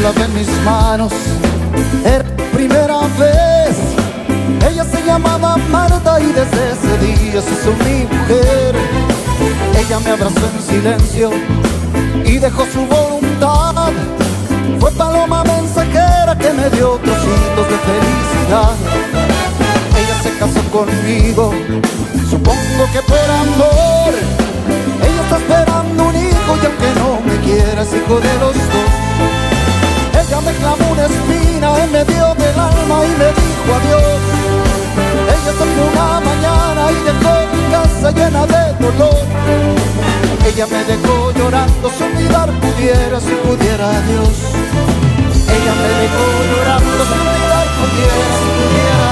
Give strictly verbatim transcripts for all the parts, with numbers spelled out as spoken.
clavé en mis manos. Era primera vez. Ella se llamaba Marta y desde ese día se hizo mi mujer. Ella me abrazó en silencio y dejó su voluntad. Fue paloma mensajera que me dio trocitos de felicidad. Ella se casó conmigo, supongo que por amor. Ella está esperando un hijo y aunque no me quiera es hijo de los dos. Ella me clavó una espina en medio del alma y me dijo adiós. Ella se fue una mañana y dejó mi casa llena de dolor. Ella me dejó llorando, si olvidar pudiera, si pudiera Dios. Ella me dejó llorando, si olvidar pudiera, si pudiera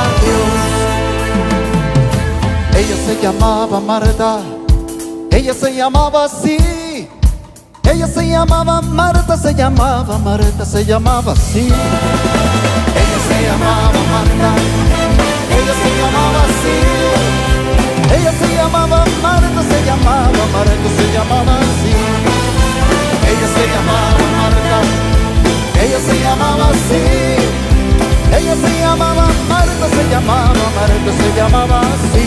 Dios. Ella se llamaba Marta, ella se llamaba así. Ella se llamaba Marta, se llamaba Marta, se llamaba así. Ella se llamaba Marta, ella se llamaba así. Ella se llamaba Marta, se llamaba Marta, se llamaba así. Ella se llamaba Marta, ella se llamaba así. Ella se llamaba Marta, se llamaba Marta, se llamaba así.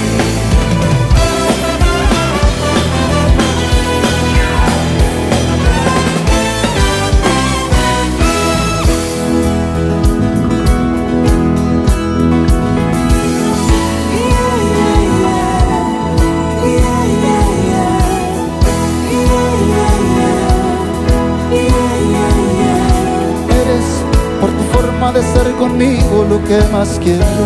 De ser conmigo lo que más quiero.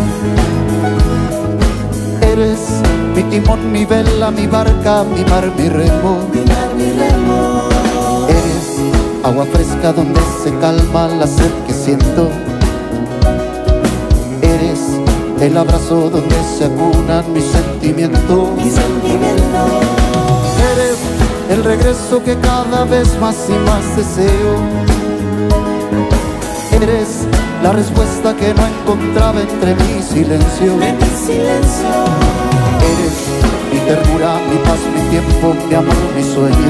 Eres mi timón, mi vela, mi barca, mi mar, mi remo. Eres agua fresca donde se calma la sed que siento. Eres el abrazo donde se acunan mis sentimientos. Eres el regreso que cada vez más y más deseo. Eres la respuesta que no encontraba entre mi silencio. En mi silencio. Eres mi ternura, mi paz, mi tiempo, mi amor, mi sueño.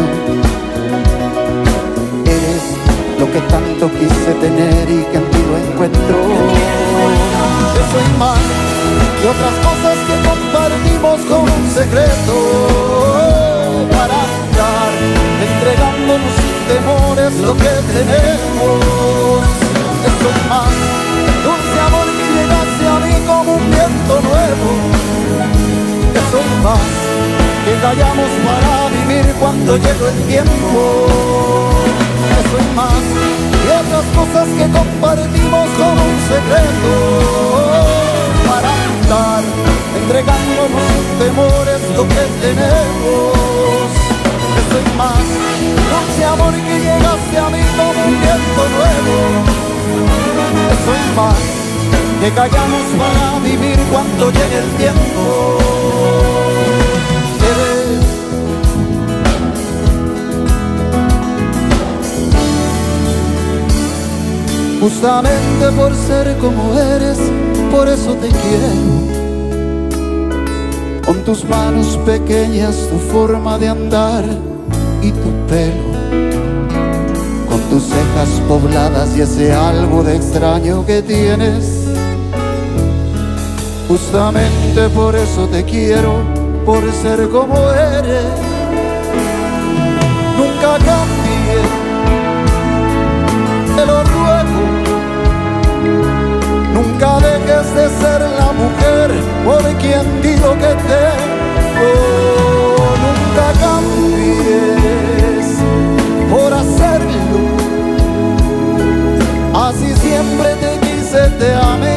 Eres lo que tanto quise tener y que en ti lo encuentro. Yo soy más que otras cosas que compartimos con un secreto. Para andar entregándonos sin temores lo que tenemos. Soy más, dulce amor que llegaste a mí como un viento nuevo. Que soy más, que callamos para vivir cuando llegó el tiempo. Que soy más, y otras cosas que compartimos como un secreto. Para andar, entregándonos sin temores lo que tenemos. Que soy más, dulce amor que llegaste a mí como un viento nuevo. Soy más, que callamos para vivir cuando llegue el tiempo. Eres justamente por ser como eres, por eso te quiero. Con tus manos pequeñas, tu forma de andar y tu pelo. Tus cejas pobladas y ese algo de extraño que tienes. Justamente por eso te quiero, por ser como eres. Nunca cambié, te lo ruego. Nunca dejes de ser la mujer por quien digo que tengo. Nunca cambies por hacerlo. Así siempre te quise, te amé